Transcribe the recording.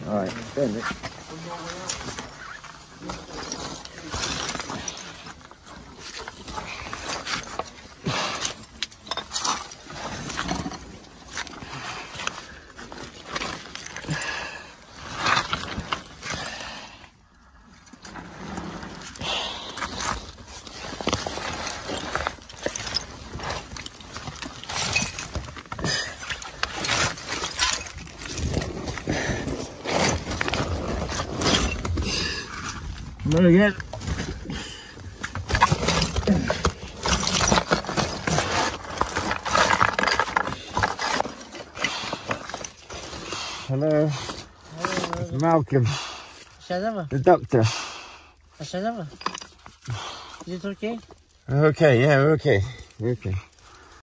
All right, send it. Hello again. Hello. It's Malcolm. The doctor. Is it okay? Okay, yeah, we're okay. We're okay.